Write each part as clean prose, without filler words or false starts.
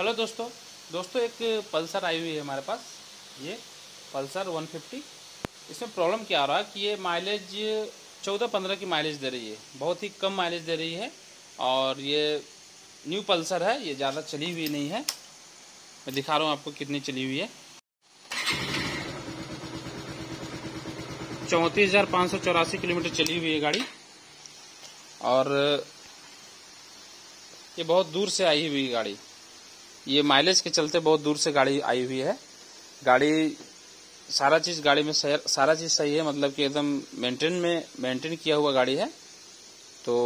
Hello दोस्तों एक Pulsar आई हुई है हमारे पास। ये पल्सर 150। इसमें प्रॉब्लम क्या आ रहा है कि ये माइलेज 14-15 की माइलेज दे रही है, बहुत ही कम माइलेज दे रही है। और ये न्यू पल्सर है, ये ज़्यादा चली हुई नहीं है। मैं दिखा रहा हूँ आपको कितनी चली हुई है। 34,584 किलोमीटर चली हुई है गाड़ी। और ये बहुत दूर से आई हुई गाड़ी, ये माइलेज के चलते बहुत दूर से गाड़ी आई हुई है। गाड़ी सारा चीज़ गाड़ी में सारा चीज़ सही है, मतलब कि एकदम मेंटेन किया हुआ गाड़ी है। तो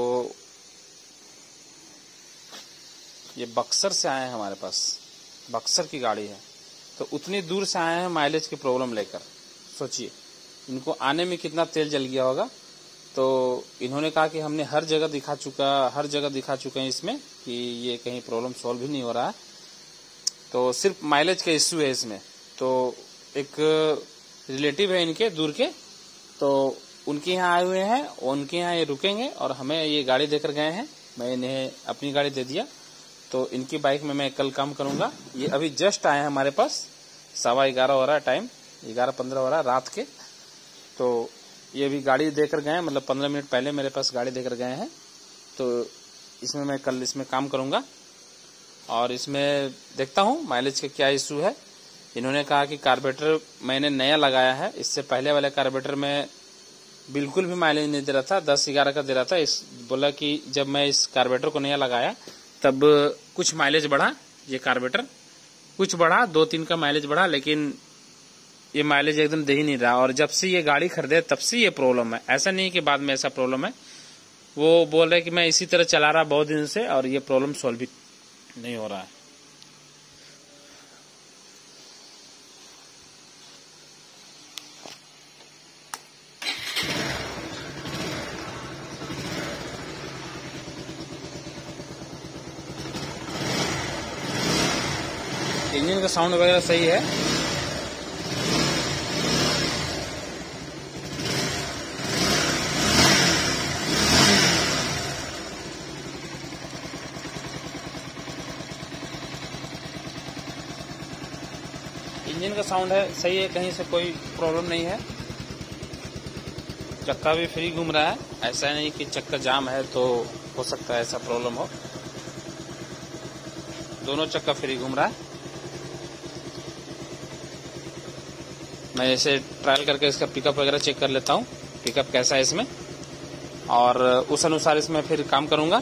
ये बक्सर से आए हैं हमारे पास, बक्सर की गाड़ी है। तो उतनी दूर से आए हैं माइलेज की प्रॉब्लम लेकर। सोचिए इनको आने में कितना तेल जल गया होगा। तो इन्होंने कहा कि हमने हर जगह दिखा चुके हैं इसमें कि ये कहीं प्रॉब्लम सॉल्व ही नहीं हो रहा है। तो सिर्फ माइलेज का इश्यू है इसमें। तो एक रिलेटिव है इनके दूर के, तो उनके यहाँ आए हुए हैं, उनके यहाँ ये रुकेंगे और हमें ये गाड़ी देकर गए हैं। मैं इन्हें अपनी गाड़ी दे दिया, तो इनकी बाइक में मैं कल काम करूंगा। ये अभी जस्ट आए हैं हमारे पास, 11:15 हो रहा है, टाइम 11:15 हो रहा है रात के। तो ये अभी गाड़ी देकर गए हैं, मतलब 15 मिनट पहले मेरे पास गाड़ी देकर गए हैं। तो इसमें मैं कल इसमें काम करूंगा और इसमें देखता हूँ माइलेज का क्या इशू है। इन्होंने कहा कि कार्बोरेटर मैंने नया लगाया है, इससे पहले वाले कार्बोरेटर में बिल्कुल भी माइलेज नहीं दे रहा था, 10-11 का दे रहा था। बोला कि जब मैं इस कार्बोरेटर को नया लगाया तब कुछ माइलेज बढ़ा, ये कार्बोरेटर कुछ बढ़ा, 2-3 का माइलेज बढ़ा, लेकिन ये माइलेज एकदम दे ही नहीं रहा। और जब से ये गाड़ी खरीदे तब से ये प्रॉब्लम है, ऐसा नहीं कि बाद में ऐसा प्रॉब्लम है। वो बोल रहे कि मैं इसी तरह चला रहा बहुत दिन से और ये प्रॉब्लम सॉल्व भी नहीं हो रहा है। इंजन का साउंड वगैरह सही है। इंजन का साउंड है सही है, कहीं से कोई प्रॉब्लम नहीं है। चक्का भी फ्री घूम रहा है, ऐसा नहीं कि चक्का जाम है तो हो सकता है ऐसा प्रॉब्लम हो। दोनों चक्का फ्री घूम रहा है। मैं ऐसे ट्रायल करके इसका पिकअप वगैरह चेक कर लेता हूँ, पिकअप कैसा है इसमें, और उस अनुसार इसमें फिर काम करूँगा।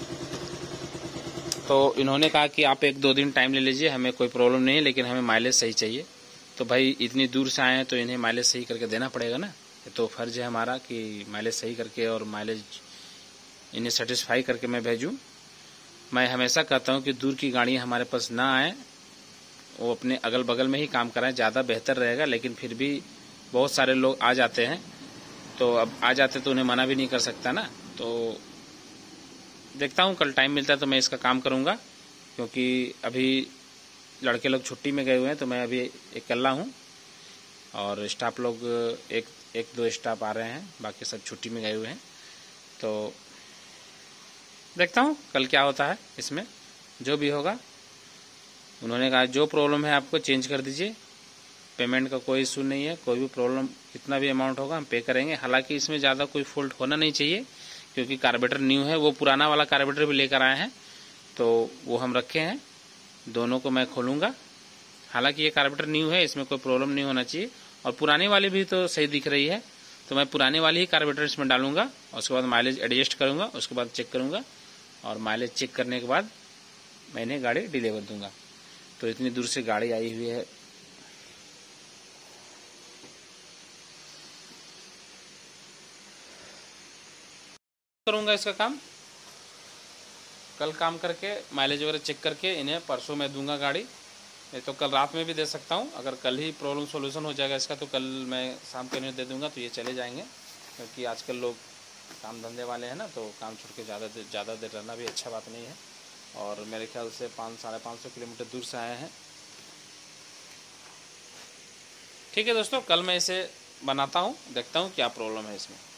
तो इन्होंने कहा कि आप 1-2 दिन टाइम ले लीजिए, हमें कोई प्रॉब्लम नहीं है, लेकिन हमें माइलेज सही चाहिए। तो भाई इतनी दूर से आए हैं तो इन्हें माइलेज सही करके देना पड़ेगा ना। तो फर्ज है हमारा कि माइलेज सही करके और माइलेज इन्हें सेटिस्फाई करके मैं भेजूँ। मैं हमेशा कहता हूँ कि दूर की गाड़ियाँ हमारे पास ना आए, वो अपने अगल बगल में ही काम कराएं, ज़्यादा बेहतर रहेगा। लेकिन फिर भी बहुत सारे लोग आ जाते हैं, तो अब आ जाते तो उन्हें मना भी नहीं कर सकता ना। तो देखता हूँ कल टाइम मिलता है तो मैं इसका काम करूँगा, क्योंकि अभी लड़के लोग छुट्टी में गए हुए हैं, तो मैं अभी अकेला हूँ और स्टाफ लोग एक दो स्टाफ आ रहे हैं, बाकी सब छुट्टी में गए हुए हैं। तो देखता हूँ कल क्या होता है इसमें, जो भी होगा। उन्होंने कहा जो प्रॉब्लम है आपको चेंज कर दीजिए, पेमेंट का कोई इशू नहीं है, कोई भी प्रॉब्लम कितना भी अमाउंट होगा हम पे करेंगे। हालांकि इसमें ज़्यादा कोई फॉल्ट होना नहीं चाहिए, क्योंकि कार्बोरेटर न्यू है। वो पुराना वाला कार्बोरेटर भी लेकर आए हैं, तो वो हम रखे हैं, दोनों को मैं खोलूँगा। हालांकि ये कार्बोरेटर न्यू है, इसमें कोई प्रॉब्लम नहीं होना चाहिए। और पुरानी वाली भी तो सही दिख रही है, तो मैं पुरानी वाली ही कार्बोरेटर इसमें डालूंगा, उसके बाद माइलेज एडजस्ट करूँगा, उसके बाद चेक करूँगा, और माइलेज चेक करने के बाद मैं इन्हें गाड़ी डिलीवर दूँगा। तो इतनी दूर से गाड़ी आई हुई है, करूँगा इसका काम। कल काम करके माइलेज वगैरह चेक करके इन्हें परसों मैं दूंगा गाड़ी, नहीं तो कल रात में भी दे सकता हूँ। अगर कल ही प्रॉब्लम सोल्यूशन हो जाएगा इसका, तो कल मैं शाम को इन्हें दे दूंगा, तो ये चले जाएंगे। क्योंकि आजकल लोग काम धंधे वाले हैं ना, तो काम छोड़ के ज़्यादा देर रहना भी अच्छा बात नहीं है। और मेरे ख्याल से 500-550 किलोमीटर दूर से आए हैं। ठीक है दोस्तों, कल मैं इसे बनाता हूँ, देखता हूँ क्या प्रॉब्लम है इसमें।